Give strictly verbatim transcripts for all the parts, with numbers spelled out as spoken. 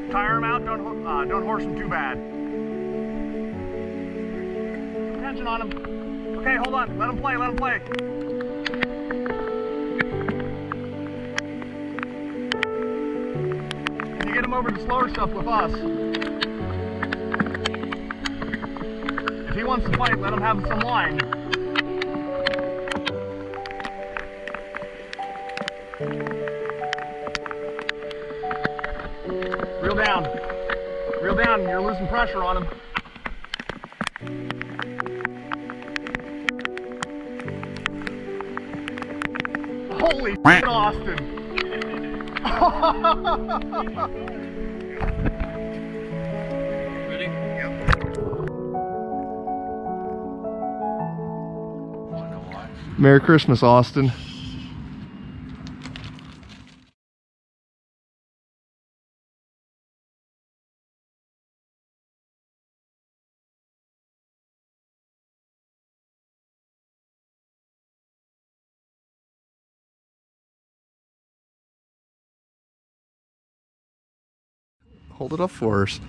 tire him out. Don't uh, don't horse him too bad. Tension on him. Okay, hold on. Let him play. Let him play. Can you get him over to slower stuff with us? If he wants to fight, let him have some line. Reel down. Reel down. You're losing pressure on him. Holy shit, Austin! Ready? Yep. Merry Christmas, Austin. Hold it up for us.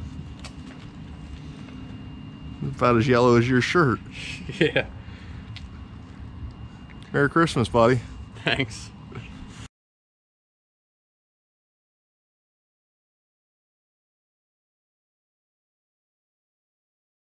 About as yellow as your shirt. Yeah. Merry Christmas, buddy. Thanks.